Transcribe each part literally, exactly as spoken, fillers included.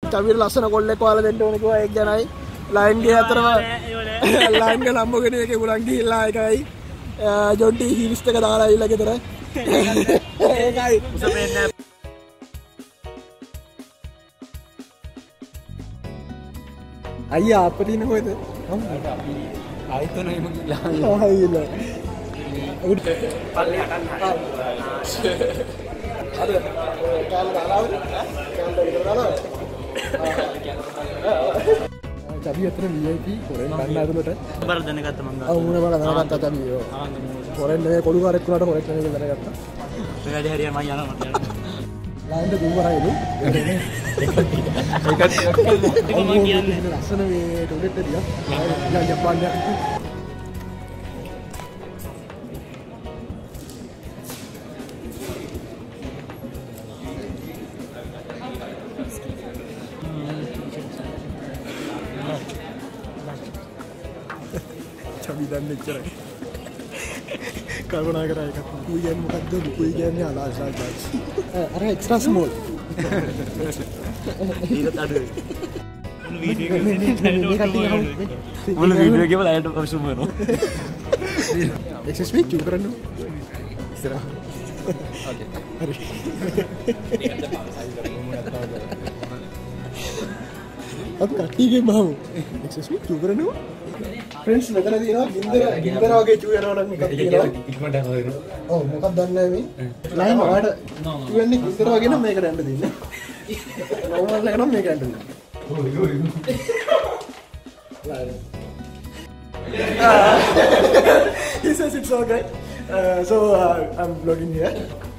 චබිර ලස්සන කොල්ලෙක් වහලා දෙන්න ඕනේ කිව්වා ඒක ගැනයි. ලයින් ගේ අතරම ලයින් ගේ ලම්බෝගිනි එකේ උලන් ගිහිල්ලා එකයි ජොන්ටි හීල්ස් එක දාලා ඇවිල්ලා ගෙදර. ඒකයි උසපෙන්නේ. අයියා අපිට ඉන්නේ කොහෙද? අපි ආයතන එම ගිහලා. ආයිලා. උඩ පල්ලේ හටන්න. අර කැමරා දාලාද? කැමරා විතර දාලාද? Chabhi අතර V I P කොරෙන් ගන්න ඇතුළට බර දැනගත්තා මම. ඔව් මුණ බර දැනගත්තා Chabhi. ඔව්. කොරෙන් නේ කොළු කාරෙක් වුණාට කොරෙක් නෙමෙයි කියලා දැනගත්තා. ඒ වැඩි හරියට මම යනවා මට යන්න. ලයින්ද දුවරයිලු. ඒකත් මම කියන්නේ ලස්සන මේ ටොයිලට් එක දිහා. යා Japan යක්. Chabhi dan lecturer. Karbonara kara ekak. Kui කියන්නේ මොකද්ද? Kui කියන්නේ අලාස් ලාස්. අර extra small. ඊට අඩුයි. මොන වීඩියෝ එකේ මොන වීඩියෝ එකේ බලයට අවශ්‍යම වෙනවා. excuse me චූ කරන්න. ඉස්සරහ. ඕකේ. හරි. අප කට්ටියගේ මහමු. excuse me චූ කරන්න. फ्रेंड्स මෙතන තියෙනවා ගින්දර ගින්දර වගේ චූ යනවා නම් එකක් තියෙනවා ඉක්මනට යනවා ඒක. ඔව් මොකක්ද දන්නේ මේ? ලයින් ඔයාලට චූ වෙන්නේ ගින්දර වගේ නම් මේකට යන්න දෙන්නේ. නෝමල් එක නම් මේකට යන්න දෙන්නේ. ඔය ඔය. He says it's all right. Uh, so uh, I'm vlogging here.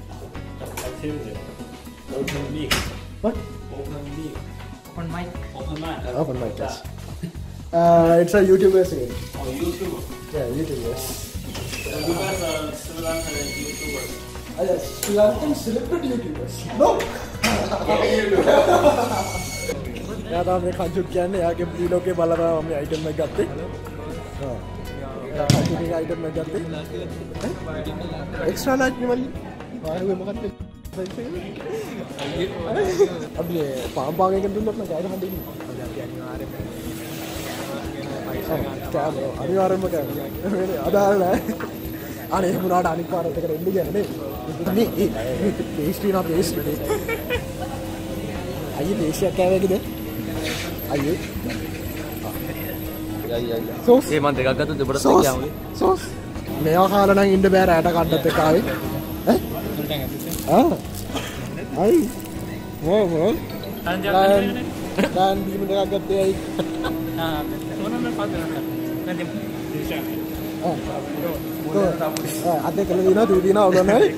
OpenMic. What? OpenMic. OpenMic. OpenMic. OpenMic. Yes. Uh, it's a YouTubers again. Oh, YouTuber. Yeah, YouTubers. YouTubers are Sri Lankan YouTubers. Ah, yes, Sri Lankan celebrity YouTubers. No. Yeah, तो हमने Kanchuka किया ने आके video के बाला में हमने item में करते. हाँ. Kanchuka के आइटम में करते. Extra large नहीं वाली. बाहर हुए मगर पे. अब ये पाम पाम के तुम लोग ना क्या करते हैं? අනිවාර්යෙන්ම කරන්නේ. අදාළ නැහැ. අනේ මුණාට අනික් පාරත් එකට එන්න කියන්නේ නේ. මේ පේස්ට්‍රි නා පේස්ට්‍රි. අයියේ දේශයක් කෑවේකද? අයියේ. අයියේ අයියේ. සෝස්. ඒ මන් දෙකක් ගත්තොත් දෙපොඩක් කියමුනේ. සෝස්. මේවා කාලා නම් ඉන්න බෑ රැට කණ්ඩත් එක්ක ආවේ. ඈ? ආ. අයි. වෝ වෝ. දැන් බීම දෙකක් ගත්තේ අයි. ආ. ada kalau dina tu dina udah naik.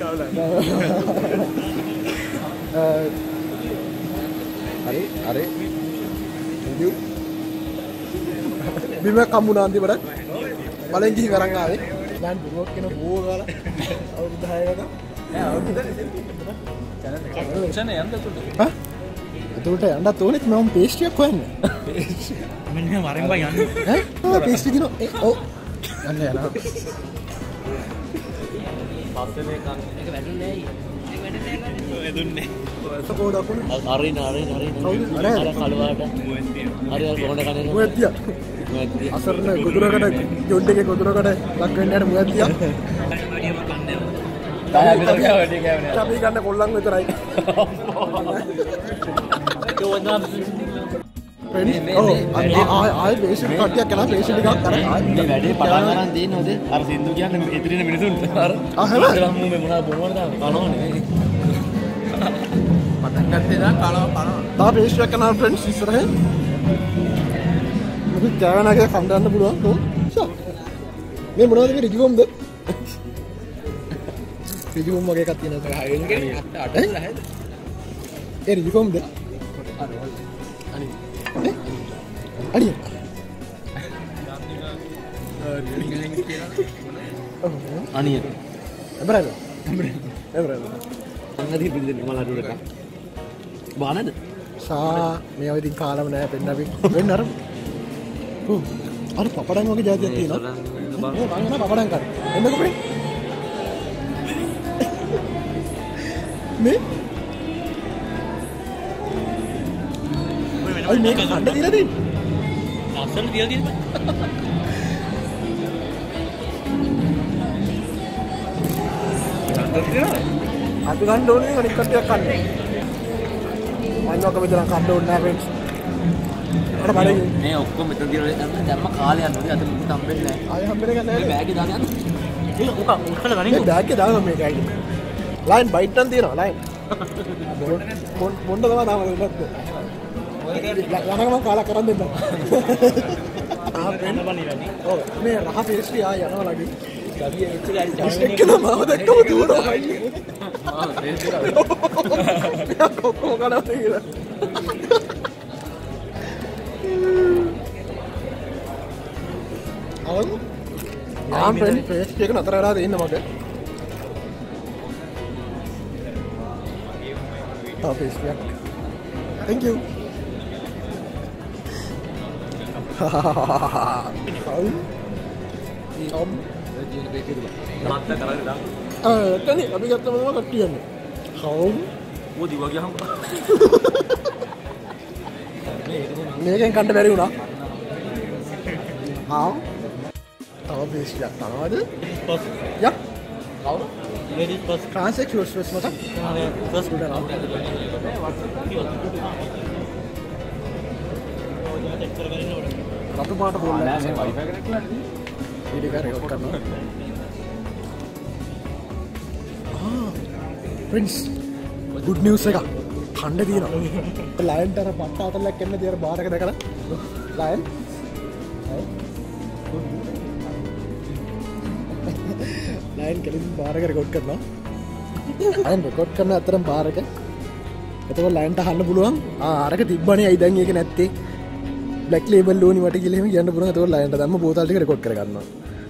Ari, ari. Thank you. Bima kamu nanti pada paling gih orang kali. Dan buruk kena buah kala. Awak dah ya kan? Ya, awak dah ni. Channel, channel yang anda tu. Hah? Itu tu anda tu ni memang pastry apa ni? Mana mareng ba yan? Eh? Oh, pastry dino. Eh, oh. Ano yan? Paste me kan. Ek wedun nahi. Ek wedun nahi. Wedun nahi. So code ako na. Arin, arin, arin. Ara kalwata. Ari ar bonda kane. Muettiya. Muettiya. Asar na gudura kada Jonty ke gudura kada lak wenna yana muettiya. Taya bitar kya wedi kya ne. Chabhi ganna kollang vitarai. Yo wanda ආය basic කට්ටියක් කරලා basic එකක් කරා මේ වැඩේ පටන් ගන්න තියෙනවද අර සින්දු කියන්නේ එතරින මිනිසුන්ට අර අහම මේ මොනවද බොනවද කනවා නෙවෙයි පටන් ගත්තේ නා කනවා කනවා තා බේසික් එක කරනවා ෆ්‍රෙන්ඩ්ස් ඉස්සරහින් මොකද ජාවනාගේ කම්ඩන්න පුළුවන් කො මේ මොනවද මේ රිජිවම්ද රිජිවම් වගේ එකක් තියෙනවා හයිවෙන් අට අට ඒ රිජිවම්ද අනේ Adik. Ani. Berapa? Berapa? Nanti beli ni malah dulu kan. Bahan ada? Sa, mewah di kalam ni pernah bi. Benar. Oh, ada paparan mau ke jadi nanti, no? Oh, bangga paparan kan? Enak apa? Ni? අයි මේක කන්න දීලා දෙන්නේ. ලස්සන දීලා දෙන්නේ. අපි ගන්න ඕනේ අනිත් කට්ටියක් කන්නේ. මම ඔක මෙතන කන්න ඕනේ නැහැ ෆ්‍රෙන්ඩ්ස්. අර බලන්න මේ ඔක්කොම මෙතන දිරලා දැම්ම දැම්ම කාලේ යනවා. අද මුකුත් හම්බෙන්නේ නැහැ. ආයෙ හම්බෙන්නේ නැහැ. මේ බෑග් එක දාගෙන යන්න. ඒක උක උකල ගනින්න. මේ බෑග් එක දාගන්න මේක ඇයි. ලයින් බයිට් එකක් තියෙනවා ලයින්. මොන් මොන්න තමයි තාම නැත්තේ. යනකම කාලා කරන් දෙන්න. ආ වෙන්න බණි වැඩි. ඔව් මේ රහ පේස්ට්‍රි ආ යනවා ලගි. ගබිය එච්ච ගාලි ටෙස්ට් එක මාව දැක්කම දුවනවා. ආ පේස්ට්‍රි කොක්කෝ ගන්නවා කියලා. අවු ආම් ෆ්‍රෙන්ඩ් පේස්ට්‍රි එක නතර වෙලා දෙන්න මට. ආ පේස්ට්‍රි එක. Thank you. අවු ඔම් මත්ත කරගෙන දාන්න. ආ එතන අපි ගත්තම තමයි කට්ටියන්නේ. හවුම් ඕදි වගේ හම්. මේකෙන් කන්න බැරි වුණා. ආ තව පේස්ට්‍රි එකක් තනවාද? ෆස්ට් යක් කවුරු? Ladies first transect first first මත ෆස්ට් උඩ නම් රතු පාට බෝල් එක මේ වයිෆයි කරේ කියලා වීඩියෝ එක රෙකෝඩ් කරනවා. ආ ෆ්‍රෙන්ඩ්ස් good news එක කණ්ඩ තියෙනවා. ලයන්ට අර පට්ට අතලක් එන්න තියර බාර් එක දැකලා ලයන් ලයන් කෙලින් බාර් එක රෙකෝඩ් කරනවා. ලයන් රෙකෝඩ් කරන අතරම බාර් එක. එතකොට ලයන්ට අහන්න පුළුවන් ආ අරක තිබ්බනේ ඇයි දැන් ඒක නැත්තේ? බ්ලැක් ලේබල් ඕනි මට කියලා එහෙම කියන්න පුළුවන්. එතකොට ලයන්ට දැම්ම බෝතල් ටික රෙකෝඩ් කරගන්නවා.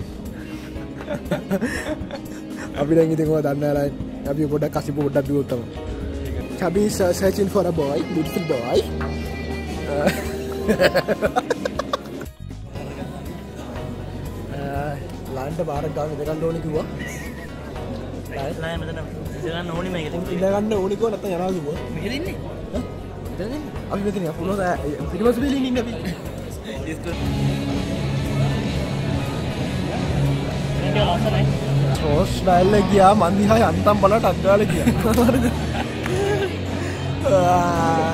අපි දැන් ඉතින් ඔයා දන්නා ලයන් අපි පොඩ්ඩක් කසි පොඩ්ඩක් බිව්වොත් තමයි. Chabhi is uh, searching for a boy, beautiful boy. ලයන්ට බාරක් ගාන ඉඳ ගන්න ඕනේ කිව්වා. ලයන් මෙතන ඉඳ ගන්න ඕනි මේක. ඉඳ ගන්න ඕනේ කිව්වා නැත්නම් යනවා කිව්වා. මෙහෙ දෙන්නේ. ඈ? මෙතන දෙන්නේ. අපි මෙතන යපුණා පිටිපස්ස බෙලින් ඉන්නේ අපි. සෝස් ඩයල් එක ගියා මන් දිහා යන්තම් බලලා ටක් ගාලා ගියා. හරිද? ආ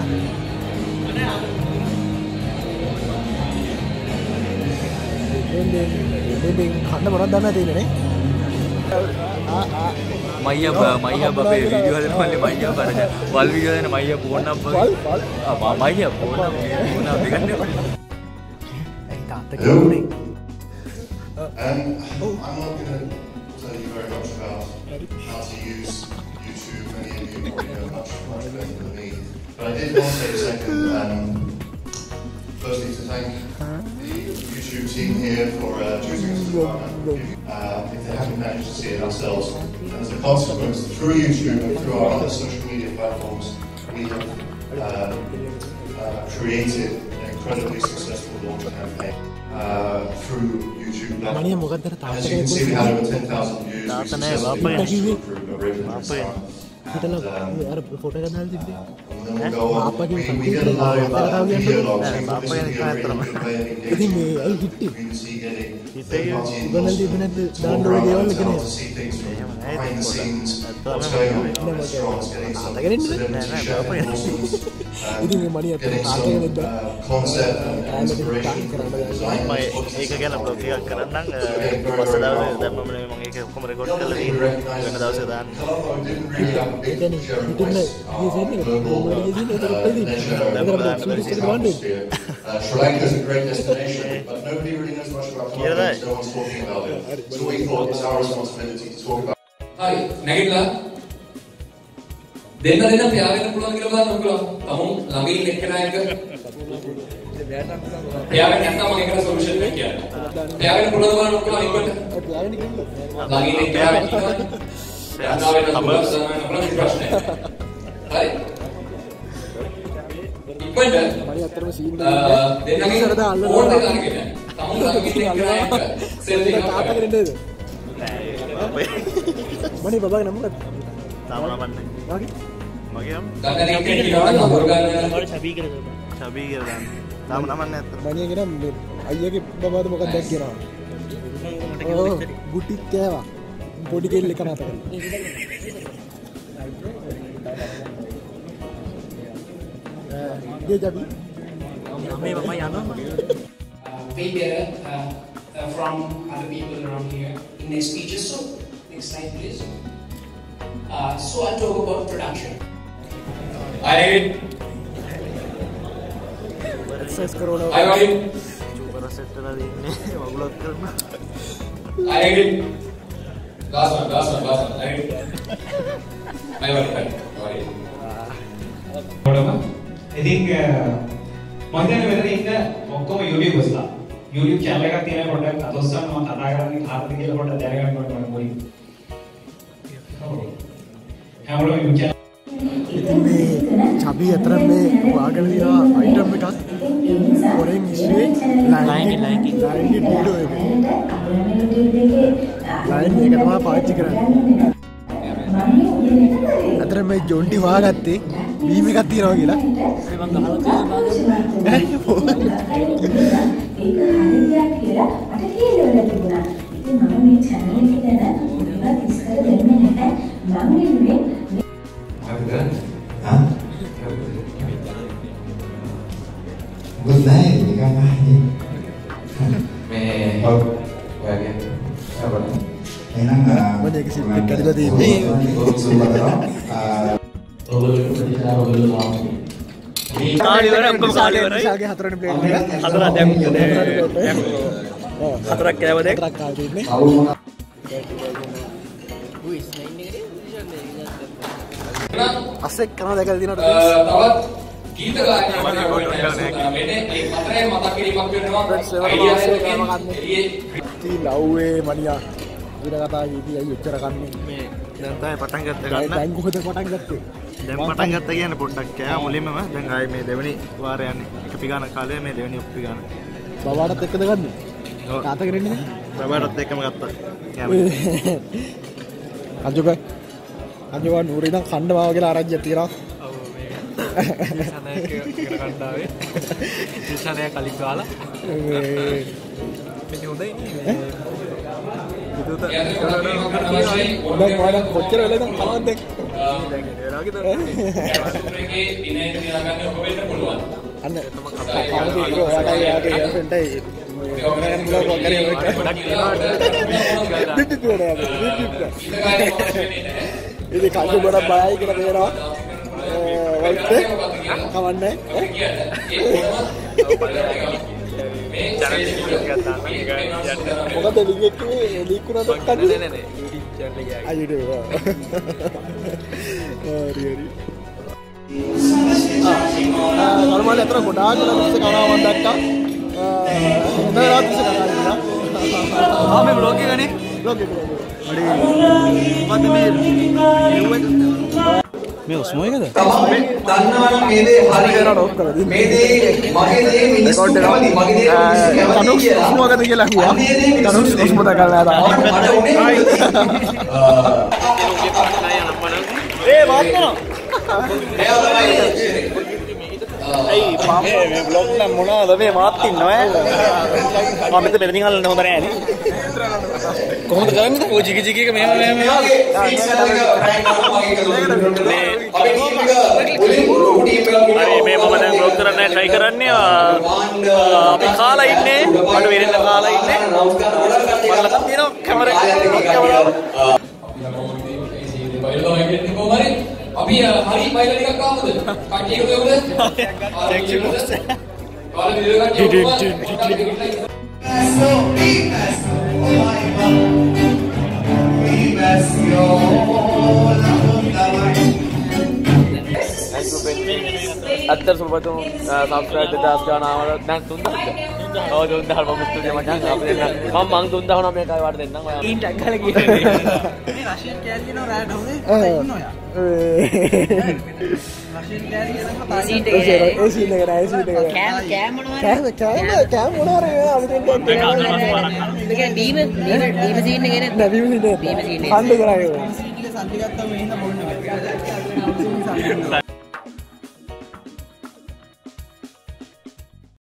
දෙන්නේ දෙන්නේ කන්න මොනවද දන්නවද තියෙන්නේ නේ? ආ ආ myHub myHub අපේ වීඩියෝ හදන මල්ලේ myHub අර වල් වීඩියෝ හදන myHub ෆෝන් නම්බර් වල් වල් ආ myHub ෆෝන් නම්බර් අපි ගන්න ඒ තාත්තා කියන්නේ Um, I'm not going to tell you very much about how to use YouTube. Many of you probably know much, much better than me. But I did want to take a second, um, firstly to thank the YouTube team here for uh, choosing us as a partner. Uh, if they haven't managed to see it ourselves, and as a consequence, through YouTube and through our other social media platforms, we have uh, uh, created an incredibly successful launch campaign. Uh, through YouTube platform. Maniya මොකක්ද තාත්තා As you can see, we had over ten thousand views. තාත්තා නෑ, which බාප්පා successfully නේ. proved a regular බාප්පා නේ. start. හිතලා And, um, අර photo එක දාලා තිබ්බේ. and then we'll go on. බාප්පා We, කියන we did a lot of uh, video logs. නෑ, We thought බාප්පා this would be a කියන really good way of ඉතින් engaging මේ ඇයි with හිටි? the community, getting හිටේ third-party උගන්නලා involvement, තිබ්බේ නැද්ද? talk දාන්න ඕනේ around දේවල් the කියන town එක. to see things from behind the scenes, That's what's what going on I'm in the restaurants, getting some තාත්තා කියන්නේ celebrity නෑ, chef බාප්පා endorsements, ඉතින් මේ um, මණිය getting තාත්තා some කෙනෙක්ද? uh, concept and and inspiration from the design. මම ඒක ගැන බ්ලොග් එකක් කරන්නම්. පස්ස දවසේ දැම්මම මම ඒක ඔක්කොම රෙකෝඩ් කරලා We තියෙනවා. recognize වෙන දවසේ දාන්න. Colorful didn't really have a big කියන්නේ share of හිටින්න voice. ගියසෙන්නේ Global, ගෝලෙ ගියසෙන්නේ ඒක uh, දෙන්නේ. leisure ඒක තමයි and සුදුසු entertainment වන්නේ. atmosphere. Uh, Sri Lanka is a great destination, but nobody really knows much about Colombo because no one's talking about it. So we thought it was our responsibility to talk about it. හරි නැගිටලා දෙන්න දෙන්න පියාගෙන පුළුවන් කියලා බලන්න ඔයගොල්ලෝ තමුන් ළඟින් එක්කෙනා එක පියාගෙන නැත්නම් මම ඒකට සොලියුෂන් එකක් කියන්නම් පියාගෙන පුළුවන් බලන්න ඔයගොල්ලෝ ඉක්මනට ළඟින් එක්කෙනා ඉන්නවා යනවා වෙන පුළුවන් සමහර අපේ ප්‍රශ්නේ හරි ඉක්මනට මණිය අතරම සීන් දෙන්නගේ ඉස්සරදා අල්ලනවා. ෆෝන් එක අරගෙන තමුන් ළඟින් එක්කෙනා එක සෙල්ෆි එකක් තාත්තා කෙනෙක්ද? මණිය බබාගේ නම මොකක්ද? තාම නමන්නේ. වාගේ මගේ නම් ගන්න එක කියනවා නම් අඳුර ගන්න මට Chabhi කියලා Chabhi කියලා දාන්න. තාම නමන්නේ නැත්තම්. මණිය කියන අයියාගේ බබාද මොකක්ද කියනවා. ඔව් ගුටි කෑවා. පොඩි කෙල්ල එක නතර කරලා. ඒ Chabhi. මේ මම යනවා. Way better uh, uh, from other people around here in their speeches. So, next slide, please. Uh, so, I'll talk about production. I read. Access corona. I got it. I read. Last one, last one, last one. I read. I got it. Got it. Whatever. I think මම දැන් මෙතන ඉන්න ඔක්කොම YouTubers ලා YouTube channel එකක් තියෙනවා පොඩ්ඩක් අතොස්සන් මම කතා කරන්නේ කාටද කියලා පොඩ්ඩක් දැනගන්න ඕනේ මම මොයි. හැමෝම YouTube channel ඉතින් මේ Chabhi අතර මේ වාගෙන තියෙනවා item එකක් පොරෙන් ඉන්නේ line line line වීඩියෝ එක. line එක තමයි පාවිච්චි කරන්නේ. අතර මේ Jonty වාගත්තේ බීම් එකක් තියනවා කියලා. මම ගහලා තියෙනවා. ඒක හරියක් කියලා මට කියලා තිබුණා. ඉතින් මම මේ channel එක ගැන මොකක්ද ඉස්සර දෙන්නේ නැහැ. මම ඉන්නේ Good. Huh? Good night. Good night. මේ ඔව් ඔයගේ අපරන එහෙනම් මොනේ කිසි දෙයක් කඩලා තියෙන්නේ. ඔයගොල්ලෝ ප්‍රතිචාර ඔයගොල්ලෝ මාන්නේ. මේ කාලි වල ඔක්කොම කාලි වලයි. විශාලගේ හතරවෙනි ප්ලේට් එක. හතරක් දැන් හතරක් කෑව දෙක. හතරක් කාලේ ඉන්නේ. අසෙක් කරන දැකලා දිනවට තවත් ගීත ගායනා වෙන්නේ ඒ හතරේ මතක් කිරීමක් වෙනවා අයිඩියා එකකින් එළියේ ටී ලව්වේ මණියා විතර කතා කීදී අය උත්තර කන්නේ මේ දැන් තමයි පටන් ගත්ත ගන්න. දැන් කොහෙද පටන් ගත්තේ දැන් පටන් ගත්ත කියන්නේ පොඩ්ඩක් කෑ මුලින්ම දැන් ආයේ මේ දෙවෙනි වාරය යන්නේ. එක පිගාන කාලේ මේ දෙවෙනි පිගාන. බබාටත් එක්කද ගන්නේ? ඔව්. තාත්තා කරන්නේ නේ? බබාටත් එක්කම ගත්තා. කංචුක කංචුක නූරේ ඉඳන් කණ්ඩ මාව කියලා ආරංචියක් තියෙනවා. ඔව් මේ සනයක ඉගෙන ගන්න ආවේ. සනය කලින් ගාලා. මේ මේ හොඳයි නේ. දැන් වඩා කොච්චර වෙලද කලවද දැන් ඒකේ දිනේ දිනා ගන්න ඔබ වෙන්න පුළුවන් අන්න කවුද ඒක ඔයාගේ යාගේ ගර්ල්ෆ්‍රෙන්ඩ්යි ගණන් බ්ලොග් කරේ ඔය ගොඩක් තියෙනවා. පිටි තුනේ ඉතින් කල්ලු ගොඩක් බයයි කියලා තේරෙනවා වයිට් කවන්නේ මේ channel එක ගත්තා නම් ඒක යන්න. මොකද ලින්ක් එකේ ලින්ක් උනත් කන්නේ නෑ නෑ YouTube channel එක ආ YouTube හරි හරි ආ කලුමල්ලි අතර ගොඩාක් ලස්සන කතාවක් දැක්කා හොඳ රාත්‍රිස කතාවක් ආ මේ vlog එක නේ vlog එක අඩේ මොකද්ද මේ මේ ඔස්මෝ එකද තමයි දන්නවනම් මේ දේ හරි මේ දේ මගේ දේ මිනිස්සු කැමති මගේ දේ මිනිස්සු කැමති කියලා මොකද කියලා අහුවා තනුස් ඔස්මෝ දකලා දාලා මට උනේ ඒ වාත්මන අයි පාම මේ vlog එක මොනවද මේ මාත් ඉන්නවා මම මෙතන මෙතනින් අල්ලන්න හොඳ නෑ නේ කොහොමද කරන්නේ ඔය ජිගි ජිගි එක මෙහෙම මෙහෙම අනේ මේ මම දැන් vlog කරන්න try කරන්නේ අපි කාලා ඉන්නේ මට වෙරෙන්න කාලා ඉන්නේ මල්ලක් තියෙනවා කැමරා කැමරාව අපි හරි බයිල ටිකක් ආවද? කට්ටිය එකතු වෙමුද? කාලේ වීඩියෝ එකක් අත්තර සුබතුම් සබ්ස්ක්‍රයිබ් දෙදාස් ගානවට දැන් තුන්දහක්. ඔව් තුන්දහක් මම ස්තුතියි මචං අපි දෙන්න. මම මං තුන්දහක් නම් මේකයි වට දෙන්නම් ඔයා. ඊන් ටැග් ගාලා කියන්නේ. මේ රෂියන් කෑලි දෙනවා රෑට හොනේ. ඉන්නවා යා. රෂියන් කෑලි කියන කතා සීට් එක. ඒ සීන් එක නෑ ඒ සීන් එක. කෑම කෑම මොනවද? කෑම කෑම කෑම මොනවාර අපි දෙන්න ඒක ඩීම ඩීම ඩීම සීන් එකේ නේද? නෑ බීම සීන් එක. බීම සීන් එක. කන්න කරා ඒක. සීන් ටික සල්ලි ගත්තාම මෙහෙම බොන්න බෑ.